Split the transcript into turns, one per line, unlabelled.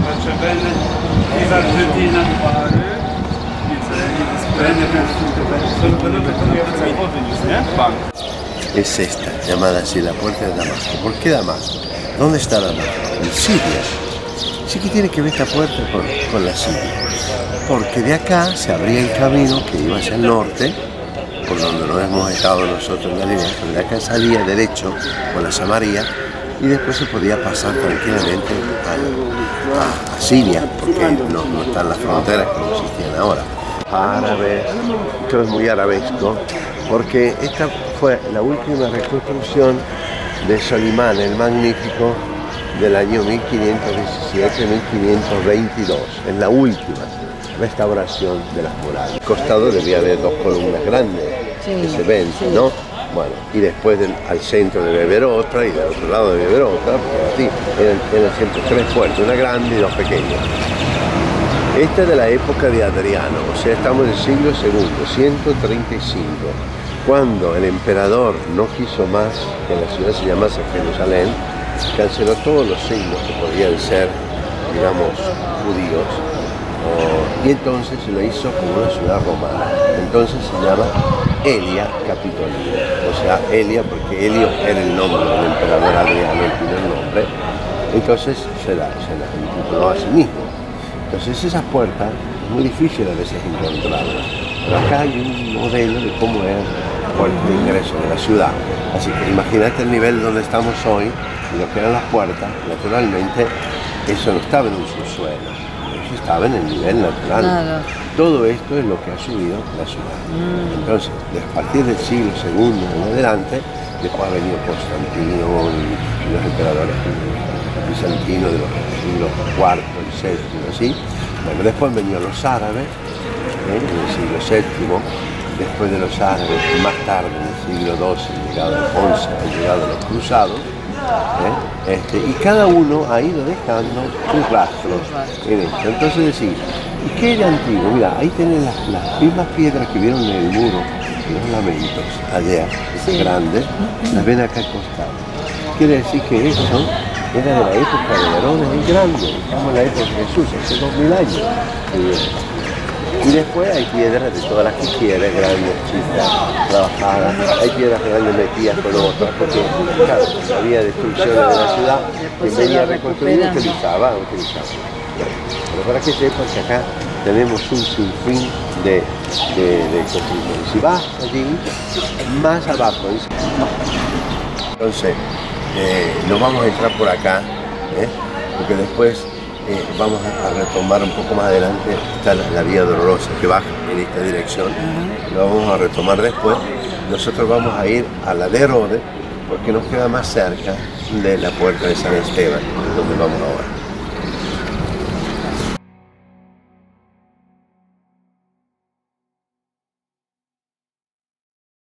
Faccia bene, i Argentina solo quello che ¿eh? Banco.
Es esta, llamada así la puerta de Damasco. ¿Por qué Damasco? ¿Dónde está Damasco? En Siria. Sí que tiene que ver esta puerta con la Siria. Porque de acá se abría el camino que iba hacia el norte, por donde no hemos estado nosotros en Galilea, pero de acá salía derecho por la Samaria y después se podía pasar tranquilamente a Siria, porque no están las fronteras que no existían ahora. Árabes, esto es muy arabesco, porque esta fue la última reconstrucción de Solimán el Magnífico del año 1517-1522. Es la última restauración de las murallas. Al costado debía haber dos columnas grandes que se ven, ¿no? Bueno, y después al centro debe haber otra y del otro lado debe haber otra, porque así eran siempre tres puertas, una grande y dos pequeñas. Esta es de la época de Adriano, o sea, estamos en el siglo II, 135, cuando el emperador no quiso más que la ciudad se llamase Jerusalén, canceló todos los signos que podían ser, digamos, judíos, y entonces lo hizo como una ciudad romana. Entonces se llama Elia Capitolina, o sea, Elia porque Helio era el nombre del emperador Adriano, el primer nombre, entonces se la intituló a sí mismo. Entonces esas puertas es muy difícil a veces encontrarlas, pero acá hay un modelo de cómo es la puerta de ingreso de la ciudad. Así que imagínate el nivel donde estamos hoy y lo que eran las puertas. Naturalmente eso no estaba en un subsuelo, eso estaba en el nivel natural. Claro. Todo esto es lo que ha subido la ciudad. Entonces, a partir del siglo II en adelante, después ha venido Constantino y los emperadores bizantinos de los siglos IV y VII, así. Bueno, después han venido los árabes, en el siglo VII, después de los árabes, más tarde, en el siglo XII, llegado Alfonso, han llegado los cruzados, y cada uno ha ido dejando sus rastros en esto. Entonces decir, ¿y qué era antiguo? Mira, ahí tienen las mismas piedras que vieron en el muro, los lamentos, allá, esas grandes, las ven acá al costado. Quiere decir que eso era de la época de Herodes el Grande, estamos en la época de Jesús, hace 2000 años. Y después hay piedras de todas las que quieras, grandes, chicas, trabajadas, hay piedras grandes metidas con otras, porque claro, había destrucciones de la ciudad, quien venía a reconstruir utilizaba. Pero para que sepas que acá tenemos un sinfín de construcciones. Si vas allí, más abajo, entonces no vamos a entrar por acá, porque después vamos a retomar un poco más adelante, está la vía dolorosa que baja en esta dirección, lo vamos a retomar después. Nosotros vamos a ir a la de Herodes porque nos queda más cerca de la puerta de San Esteban, donde vamos ahora.